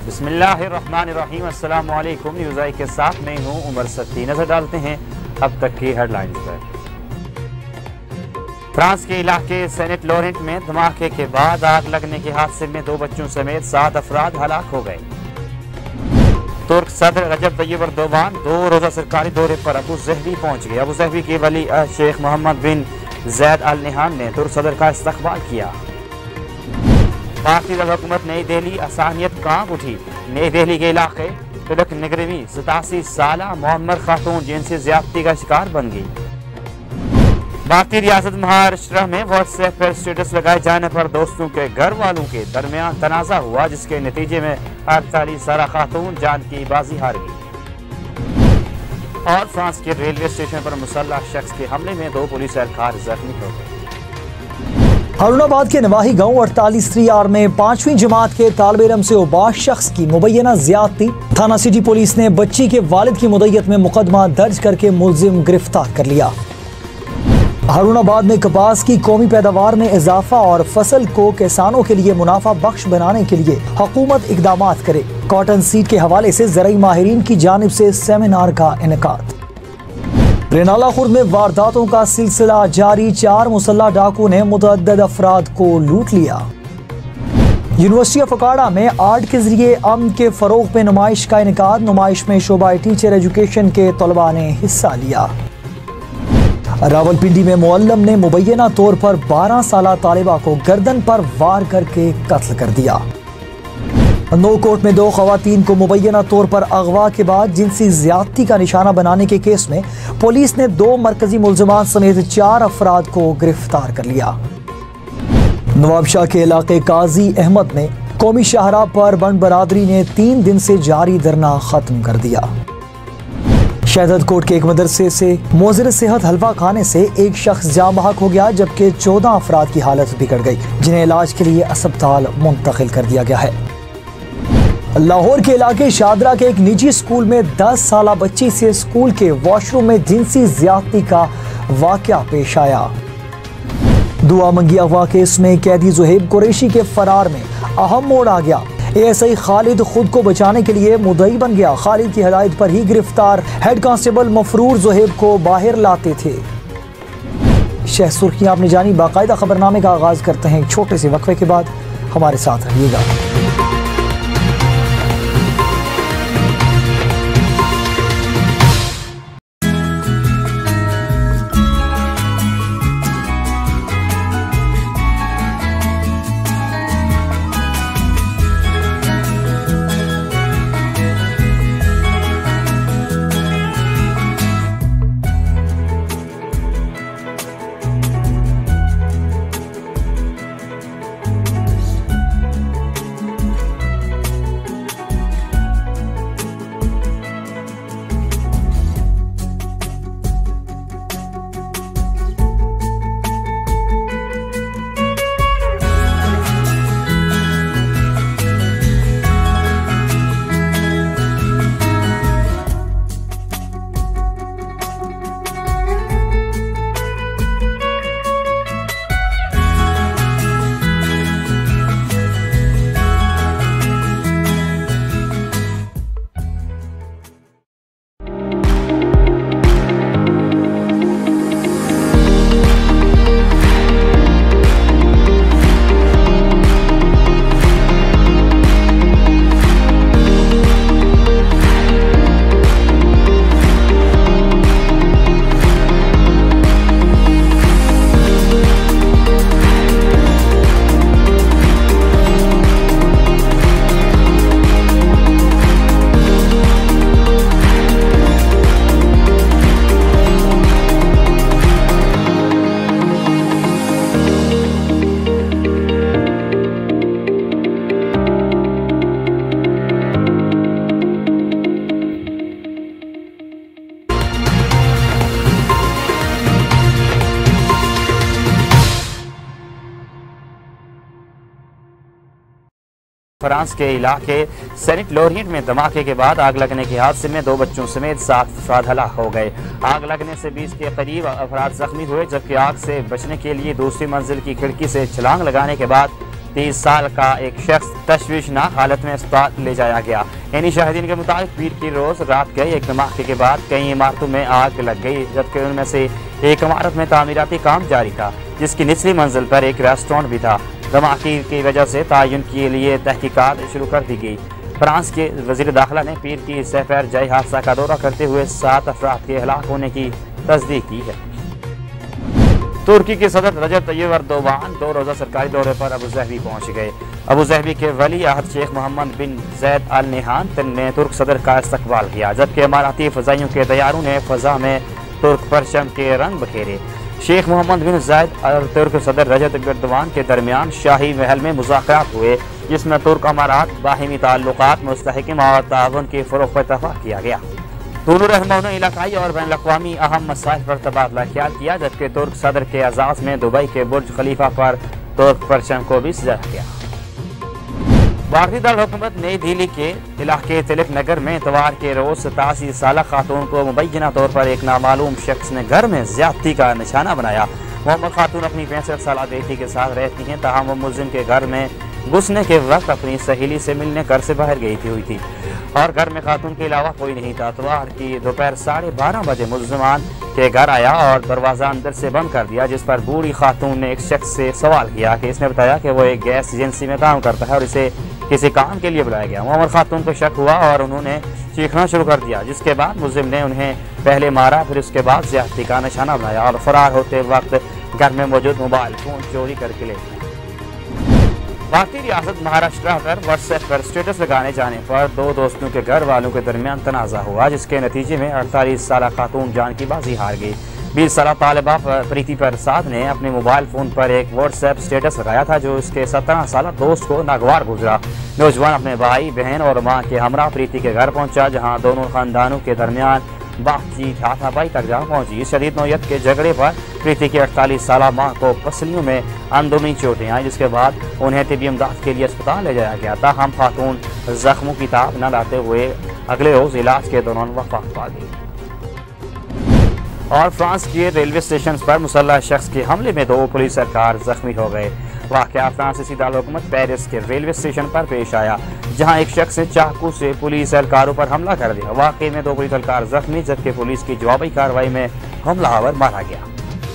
बिस्मिल्लाहिर्रहमानिर्रहीम, अस्सलामु अलैकुम। न्यूज़ आई के साथ मैं हूँ उमर सत्ती। नजर डालते हैं अब तक की हेडलाइंस पर। फ्रांस के इलाके सेंट लॉरेंट में धमाके के बाद आग लगने के हादसे में 2 बच्चों समेत 7 अफराद हलाक हो गए। तुर्क सदर रजब तैयब एर्दोगान 2 रोजा सरकारी दौरे पर अबू ज़हबी पहुंच गए। अबू ज़हबी के वली शेख मोहम्मद बिन ज़ैद अल नहान ने तुर्क सदर का इस्तकबाल किया। भारतीय हुकूमत नई दिल्ली आसानियत कांप उठी। नई दिल्ली के इलाके तिलक नगर में 87 साला मोहम्मद खातून जिनसे ज्यादती का शिकार बन गई। भारतीय रियासत महाराष्ट्र में व्हाट्सएप पर स्टेटस लगाए जाने पर दोस्तों के घर वालों के दरमियान तनाजा हुआ, जिसके नतीजे में 48 साला खातून जान की बाजी हार गई। और फ्रांस के रेलवे स्टेशन पर मुसल्लह शख्स के हमले में 2 पुलिस एहलकार जख्मी हो गए। हारूनाबाद के नवाही गांव 48 में 5वीं जमात के तालिब इल्म से उबाश शख्स की मुबैना ज्यादती। थाना सिटी पुलिस ने बच्ची के वालिद की मुद्दत में मुकदमा दर्ज करके मुलजिम गिरफ्तार कर लिया। हारूनाबाद में कपास की कौमी पैदावार में इजाफा और फसल को किसानों के लिए मुनाफा बख्श बनाने के लिए हुकूमत इकदामात करे। कॉटन सीड के हवाले से ज़राई माहिरीन की जानिब से सेमिनार का इनेकाद। रेनाला खुर्द में वारदातों का सिलसिला जारी। 4 मुसल्लह डाकू ने मुतअद्दिद अफराद को लूट लिया। यूनिवर्सिटी ऑफ अकाड़ा में आर्ट के जरिए अमन के फरोग में नुमाइश का इनेकाद। नुमाइश में शोबा टीचर एजुकेशन के तलबा ने हिस्सा लिया। रावलपिंडी में मुअल्लम ने मुबैना तौर पर 12 साला तालिबा को गर्दन पर वार करके कत्ल कर दिया। नौकोट में 2 खवातीन को मुबैना तौर पर अगवा के बाद जिनसी ज्यादती का निशाना बनाने के केस में पुलिस ने 2 मरकजी मुलजमान समेत 4 अफराद को गिरफ्तार कर लिया। नवाबशाह के इलाके काजी अहमद में कौमी शाहराह पर बंड बरादरी ने 3 दिन से जारी धरना खत्म कर दिया। शहदत कोट के एक मदरसे से मोज़िर सेहत हलवा खाने से एक शख्स जाँ बहक हो गया, जबकि 14 अफराद की हालत बिगड़ गई, जिन्हें इलाज के लिए अस्पताल मुंतकिल कर दिया गया है। लाहौर के इलाके शादरा के एक निजी स्कूल में 10 साला बच्ची से स्कूल के वॉशरूम में जिनसी ज्यादती का वाकया पेश आया। दुआ मंगी अगवा केस में कैदी ज़ुहैब कुरैशी के फरार में अहम मोड़ आ गया। एएसआई खालिद खुद को बचाने के लिए मुद्दई बन गया। खालिद की हिदायत पर ही गिरफ्तार हेड कांस्टेबल मफरूर ज़ुहैब को बाहर लाते थे। शह सुर्खियां आपने जानी। बाकायदा खबरनामे का आगाज करते हैं एक छोटे से वक्फे के बाद। हमारे साथ रहिएगा। फ्रांस के इलाके सेंट लॉरेंट में धमाके के बाद आग लगने के हादसे में 2 बच्चों समेत 7 अफराद हलाक हो गए। आग लगने से 20 के करीब अफराद जख्मी हुए, जबकि आग से बचने के लिए दूसरी मंजिल की खिड़की से छलांग लगाने के बाद 30 साल का एक शख्स तशवीशनाक हालत में अस्पताल ले जाया गया। यानी शाहिदीन के मुताबिक पीर की रोज रात के एक धमाके के बाद कई इमारतों में आग लग गई, जबकि उनमें से एक इमारत में तामीराती काम जारी था, जिसकी निचली मंजिल पर एक रेस्टोरेंट भी था। धमाके की वजह से तयन के लिए तहकीकात शुरू कर दी गई। फ्रांस के वजीर दाखिला ने पीर की सफर जय हादसा का दौरा करते हुए 7 अफराद के हलाक होने की तस्दीक की है। तुर्की के सदर रजब तय्यब एर्दोगान 2 रोज़ा सरकारी दौरे पर अबू ज़हबी पहुँच गए। अबू ज़हबी के वली अहद शेख मोहम्मद बिन जैद अल नहान ने तुर्क सदर का इस्तकबाल किया, जबकि इमाराती फ़ज़ाइयों के तैयारों ने फ़ज़ा में तुर्क परचम के रंग बखेरे। शेख मोहम्मद बिन ज़ायद और तुर्क सदर रजब तय्यब एर्दोगान के दरमियान शाही महल में मुज़ाकरात हुए, जिसमें तुर्क अमारात बाहिमी ताल्लुकात मुस्तहकम और ताउन के फ़रोग़ पर इत्तफ़ाक़ किया गया। दोनों रहनुमाओं ने इलाकाई और बैन अक़वामी अहम मसाइल पर तबादला ख्याल किया, जबकि तुर्क सदर के एजाज़ में दुबई के बुर्ज खलीफा पर तुर्क परचम को भी सजाया गया। भारतीय दारुल-ए-हुकूमत नई दिल्ली के इलाके तिलक नगर में इतवार के रोज 87 साला खातून को मुबैना तौर पर एक नामालूम शख्स ने घर में ज्यादती का निशाना बनाया। मोहम्मद खातून अपनी 65 साला बेटी के साथ रहती हैं, ताहम वो मुलजिम के घर में घुसने के वक्त अपनी सहेली से मिलने घर से बाहर गई हुई थी और घर में खातून के अलावा कोई नहीं था। इतवार की दोपहर 12:30 बजे मुलजिमान के घर आया और दरवाज़ा अंदर से बंद कर दिया, जिस पर बूढ़ी खातून ने एक शख्स से सवाल किया कि इसने बताया कि वो एक गैस एजेंसी में काम करता है और इसे किसी काम के लिए बुलाया गया। मोहम्मद खातून को शक हुआ और उन्होंने चीखना शुरू कर दिया, जिसके बाद मुलजिम ने उन्हें पहले मारा, फिर उसके बाद ज्यादती का निशाना बनाया और फरार होते वक्त घर में मौजूद मोबाइल फोन चोरी करके ले गया। भारतीय रियासत महाराष्ट्र पर व्हाट्सएप पर स्टेटस लगाने जाने पर 2 दोस्तों के घर वालों के दरमियान तनाज़ा हुआ, जिसके नतीजे में 48 साला खातून जान की बाजी हार गई। 20 साला तालिबा प्रीति प्रसाद ने अपने मोबाइल फ़ोन पर एक व्हाट्सएप स्टेटस लगाया था, जो उसके 17 साला दोस्त को नागवार गुजरा। नौजवान अपने भाई बहन और मां के हमरा प्रीति के घर पहुंचा, जहां दोनों खानदानों के दरमियान बातचीत हाथापाई तक जा पहुंची। इस शदीद नौयत के झगड़े पर प्रीति की 48 साला मां को पसलियों में अंदरूनी चोटें आई, जिसके बाद उन्हें तिब्बी इमदाद के लिए अस्पताल ले जाया गया। ताहम खातून जख्मों की ताब न लाते हुए अगले रोज इलाज के दौरान वफात पा गई। और फ्रांस के रेलवे स्टेशन पर मुसल्लह शख्स के हमले में 2 पुलिस एहलकार जख्मी हो गए। वाक़या फ्रांसीसी दारुल-ए-हुकूमत पेरिस के रेलवे स्टेशन पर पेश आया, जहां एक शख्स ने चाकू से पुलिस एहलकारों पर हमला कर दिया। वाक़े में 2 पुलिस एहलकार जख्मी, जबकि पुलिस की जवाबी कार्रवाई में हमलावर मारा गया।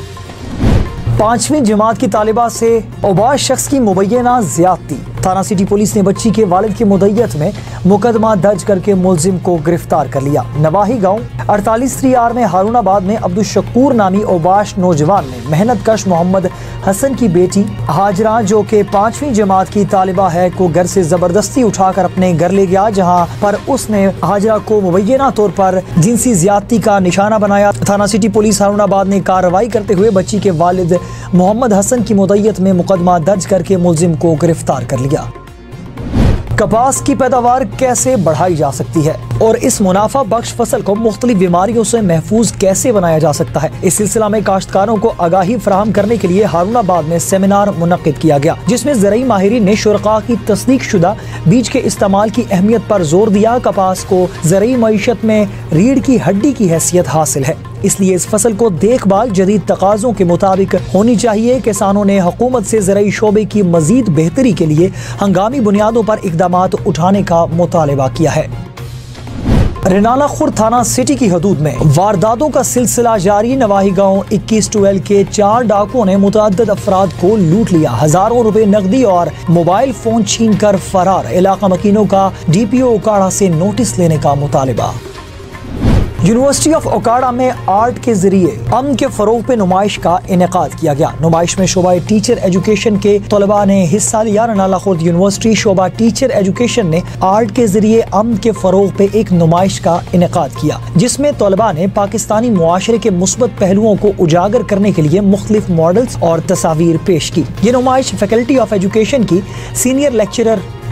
5वीं जमात की तालिबा से ओबाश शख्स की मुबैना ज्यादती। थाना सिटी पुलिस ने बच्ची के वालिद की मुद्दत में मुकदमा दर्ज करके मुलजिम को गिरफ्तार कर लिया। नवाही गांव 48 में हारूनाबाद में अब्दुल शकूर नामी ओबाश नौजवान ने मेहनत कश मोहम्मद हसन की बेटी हाजरा, जो कि 5वीं जमात की तालिबा है, को घर से जबरदस्ती उठाकर अपने घर ले गया, जहां पर उसने हाजरा को मुबैना तौर पर जिनसी ज्यादती का निशाना बनाया। थाना सिटी पुलिस हारूनाबाद ने कार्रवाई करते हुए बच्ची के वालिद मोहम्मद हसन की मुद्दत में मुकदमा दर्ज करके मुलजिम को गिरफ्तार कर लिया। कपास की पैदावार कैसे बढ़ाई जा सकती है और इस मुनाफा बख्श फसल को मुख्तलिफ बीमारियों से महफूज कैसे बनाया जा सकता है, इस सिलसिला में काश्तकारों को आगाही फराहम करने के लिए हारूनाबाद में सेमिनार मुनक्किद किया गया, जिसमें ज़राई माहिरीन ने शुरका की तस्दीक शुदा बीज के इस्तेमाल की अहमियत पर जोर दिया। कपास को ज़राई मईशत में रीढ़ की हड्डी की हैसियत हासिल है, इसलिए इस फसल को देखभाल जदीद तकाज़ों के मुताबिक होनी चाहिए। किसानों ने हुकूमत से ज़राई शोबे की मजीद बेहतरी के लिए हंगामी बुनियादों पर इक़दामात उठाने का मुतालबा किया है। रेनाला खुर्द थाना सिटी की हदूद में वारदातों का सिलसिला जारी। नवाही गांव 21-12 के 4 डाकुओं ने मुतअद्दिद अफराद को लूट लिया, हजारों रुपए नकदी और मोबाइल फोन छीन कर फरार। इलाका मकीनों का DPO ओकाड़ा से नोटिस लेने का मुतालबा। यूनिवर्सिटी ऑफ ओकाड़ा में आर्ट के जरिए अमन के फरोग पे नुमाइश का इनेकाद किया गया। नुमाइश में शोबा टीचर एजुकेशन के तलबा ने हिस्सा लिया। रेनाला खुर्द यूनिवर्सिटी शोबा टीचर एजुकेशन ने आर्ट के जरिए अमन के फरोग पे एक नुमाइश का इनेकाद किया, जिसमें तलबा ने पाकिस्तानी मुआशरे के मुस्बत पहलुओं को उजागर करने के लिए मुख्तलिफ मॉडल्स और तस्वीर पेश की। ये नुमाइश फैकल्टी ऑफ एजुकेशन की सीनियर लेक्चरर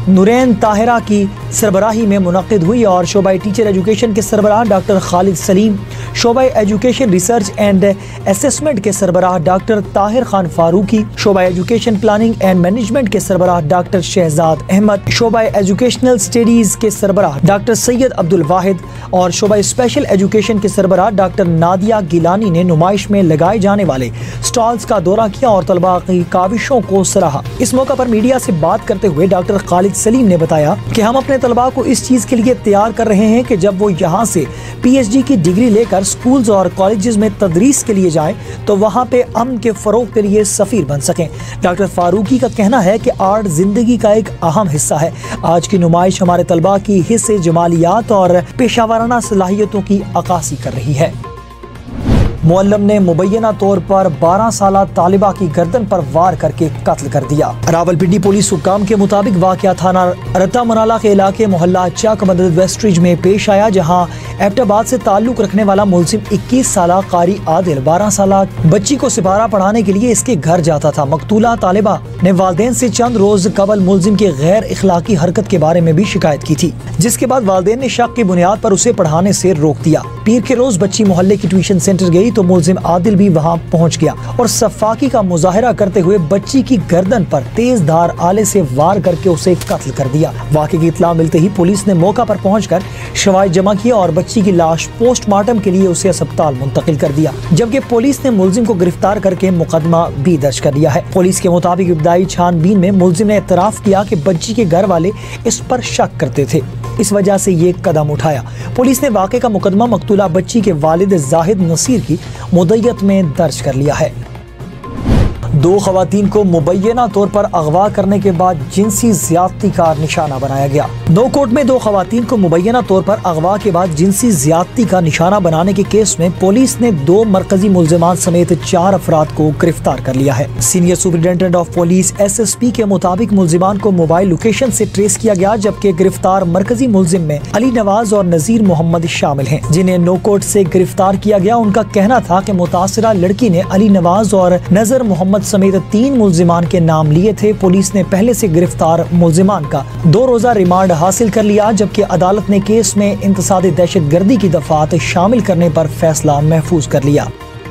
नूरैन ताहिरा की सरबराही में मुनक़िद हुई और शोबाई टीचर एजुकेशन के सरबराह डॉक्टर खालिद सलीम, शोबाई एजुकेशन रिसर्च एंड असेसमेंट के सरबराह डॉक्टर ताहिर खान फारूकी, शोबाई एजुकेशन प्लानिंग एंड मैनेजमेंट के सरबराह डॉक्टर शहजाद अहमद, शोबाई एजुकेशनल स्टडीज के सरबराह डॉक्टर सैयद अब्दुल वाहिद और शोबाई स्पेशल एजुकेशन के सरबराह डॉक्टर नादिया गिलानी ने नुमाइश में लगाए जाने वाले स्टॉल्स का दौरा किया और तलबा की काविशों को सराहा। इस मौका पर मीडिया से बात करते हुए डॉक्टर खालिद सलीम ने बताया कि हम अपने तलबा को इस चीज के लिए तैयार कर रहे हैं कि जब वो यहाँ से PhD की डिग्री लेकर स्कूल्स और कॉलेजेस में तदरीस के लिए जाएं तो वहाँ पे अमन के फरोग के लिए सफीर बन सकें। डॉक्टर फारूकी का कहना है कि आर्ट जिंदगी का एक अहम हिस्सा है। आज की नुमाइश हमारे तलबा की हिस्से जमालियात और पेशावराना सलाहियतों की अक्कासी कर रही है। मुअल्लिम ने मुबैना तौर पर 12 साला तालिबा की गर्दन पर वार करके कत्ल कर दिया। रावलपिंडी पुलिस हुक्काम के मुताबिक वाक़या थाना रत्ता मनाला के इलाके मोहल्ला चक मदद वेस्ट्रिज में पेश आया, जहां एबटाबाद से ताल्लुक रखने वाला मुलजिम 21 साला कारी आदिल 12 साला बच्ची को सिपारा पढ़ाने के लिए इसके घर जाता था। मकतूला तालिबा ने वालिदैन से चंद रोज कबल मुलजिम की गैर इखलाकी हरकत के बारे में भी शिकायत की थी, जिसके बाद वालिदैन ने शक की बुनियाद पर उसे पढ़ाने से रोक दिया। पीर के रोज बच्ची मोहल्ले की ट्यूशन सेंटर गई तो मुलजिम आदिल भी वहां पहुंच गया और सफाकी का मुजाहिरा करते हुए बच्ची की गर्दन पर तेज धार आले से वार करके उसे कत्ल कर दिया। वाक़े की इत्तला मिलते ही पुलिस ने मौका पर पहुंचकर शवाहिद जमा किया और बच्ची की लाश पोस्टमार्टम के लिए उसे अस्पताल मुंतकिल कर दिया, जबकि पुलिस ने मुलजिम को गिरफ्तार करके मुकदमा भी दर्ज कर लिया है। पुलिस के मुताबिक इब्तदाई छानबीन में मुलजिम ने एतराफ किया कि बच्ची के घर वाले इस पर शक करते थे, इस वजह से ये कदम उठाया। पुलिस ने वाक़े का मुकदमा मकतूला बच्ची के वालिद जाहिद नसीर की मुद्दत में दर्ज कर लिया है। 2 खवातीन को मुबैना तौर पर अगवा करने के बाद जिनसी ज्यादती का निशाना बनाया गया। नौकोट में 2 खवातीन को मुबैना तौर पर अगवा के बाद जिनसी ज्यादती का निशाना बनाने के केस में पुलिस ने 2 मरकजी मुल्जिमान समेत 4 अफराद को गिरफ्तार कर लिया है। Senior superintendent of police SSP के मुताबिक मुल्जिमान को मोबाइल लोकेशन से ट्रेस किया गया, जबकि गिरफ्तार मरकजी मुल्जिम में अली नवाज और नजीर मोहम्मद शामिल हैं, जिन्हें नौकोट से गिरफ्तार किया गया। उनका कहना था कि मुतासिरा लड़की ने अली नवाज और नजर मोहम्मद समेत 3 मुल्जिमान के नाम लिए थे। पुलिस ने पहले से गिरफ्तार मुल्जिमान का 2 रोजा रिमांड हासिल कर लिया, जबकि अदालत ने केस में इंतसादी दहशतगर्दी की दफात शामिल करने पर फैसला महफूज कर लिया।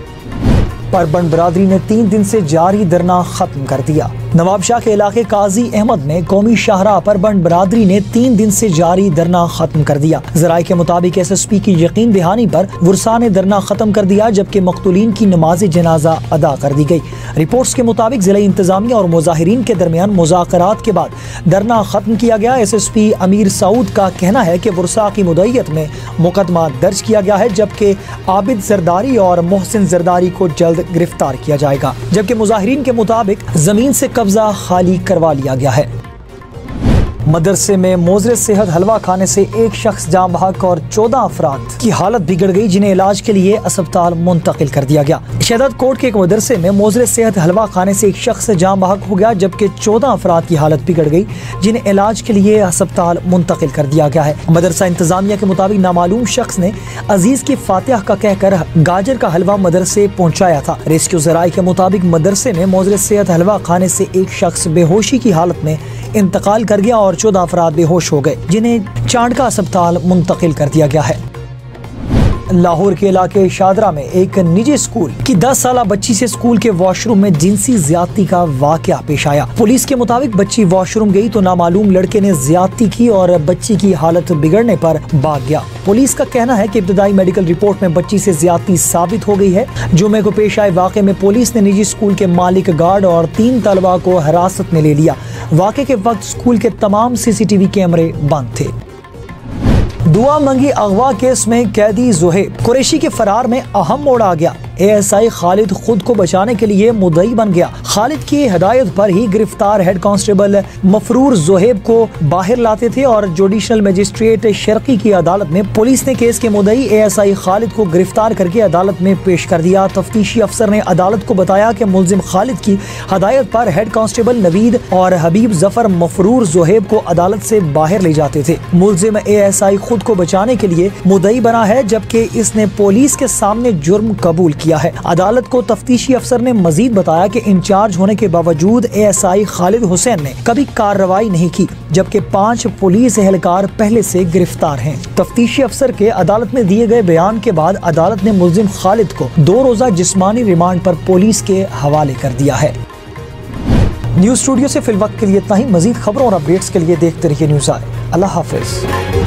परबंद बरादरी ने 3 दिन से जारी धरना खत्म कर दिया। नवाबशाह के इलाके काजी अहमद में कौमी शाहराह परबंद बरादरी ने 3 दिन से जारी धरना खत्म कर दिया। जराए के मुताबिक SSP की यकीन दहानी पर वुरसा ने धरना खत्म कर दिया, जबकि मकतूलीन की नमाज जनाजा अदा कर दी गई। रिपोर्ट्स के मुताबिक जिला इंतजामिया और मुजाहिरीन के दरमियान मुज़ाकरात के बाद धरना खत्म किया गया। SSP अमीर सऊद का कहना है कि वुरसा की मुद्दत में मुकदमा दर्ज किया गया है, जबकि आबिद जरदारी और मोहसिन जरदारी को जल्द गिरफ्तार किया जाएगा, जबकि मुजाहिरीन के मुताबिक जमीन से कब्जा खाली करवा लिया गया है। मदरसे में मोजरे सेहत हलवा खाने से एक शख्स जाम बहक और 14 अफराद की हालत बिगड़ गई, जिन्हें इलाज के लिए अस्पताल मुंतकिल कर दिया गया। शहदाद कोट के एक मदरसे में मोजरे सेहत हलवा खाने से एक शख्स जाम बहक हो गया, जबकि 14 अफराद की हालत बिगड़ गई, जिन्हें इलाज के लिए अस्पताल मुंतकिल कर दिया गया है। मदरसा इंतजामिया के मुताबिक नामालूम शख्स ने अजीज की फातिहा का कहकर गाजर का हलवा मदरसे पहुँचाया था। रेस्क्यू जराए के मुताबिक मदरसे में मोजरे सेहत हलवा खाने से एक शख्स बेहोशी की हालत में इंतकाल कर गया और 14 अफराद बेहोश हो गए, जिन्हें चांडका अस्पताल मुंतकिल कर दिया गया है। लाहौर के इलाके शादरा में एक निजी स्कूल की 10 साला बच्ची से स्कूल के वॉशरूम में जिनसी ज्यादती का वाकया पेश आया। पुलिस के मुताबिक बच्ची वॉशरूम गई तो नामालूम लड़के ने ज्यादती की और बच्ची की हालत बिगड़ने पर भाग गया। पुलिस का कहना है कि इब्तदाई मेडिकल रिपोर्ट में बच्ची से ज्यादती साबित हो गई है। जुमे को पेश आए वाक़े में पुलिस ने निजी स्कूल के मालिक, गार्ड और 3 तलबा को हिरासत में ले लिया। वाक़े के वक्त स्कूल के तमाम CCTV कैमरे बंद थे। दुआ मंगी अगवा केस में कैदी ज़ुहैब कुरैशी के फरार में अहम मोड़ आ गया। ASI खालिद खुद को बचाने के लिए मुद्दई बन गया। खालिद की हिदायत पर ही गिरफ्तार हेड कांस्टेबल मफरूर ज़ुहैब को बाहर लाते थे और जुडिशल मजिस्ट्रेट शर्की की अदालत में पुलिस ने केस के मुद्दई ASI खालिद को गिरफ्तार करके अदालत में पेश कर दिया। तफ्तीशी अफसर ने अदालत को बताया कि मुलजिम खालिद की हिदायत पर हेड कांस्टेबल नवीद और हबीब जफर मफरूर ज़ुहैब को अदालत से बाहर ले जाते थे। मुलजिम ASI खुद को बचाने के लिए मुद्दई बना है, जबकि इसने पुलिस के सामने जुर्म कबूल किया है। अदालत को तफ्तीशी अफसर ने मजीद बताया कि इंचार्ज होने के बावजूद ASI खालिद हुसैन ने कभी कार्रवाई नहीं की, जबकि 5 पुलिस एहलकार पहले से गिरफ्तार हैं। तफ्तीशी अफसर के अदालत में दिए गए बयान के बाद अदालत ने मुल्जिम खालिद को 2 रोजा जिस्मानी रिमांड पर पुलिस के हवाले कर दिया है। न्यूज़ स्टूडियो से फिल वक्त के लिए इतना ही। मजीद खबरों और अपडेट्स के लिए देखते रहिए न्यूज़ आए। अल्लाह हाफिज।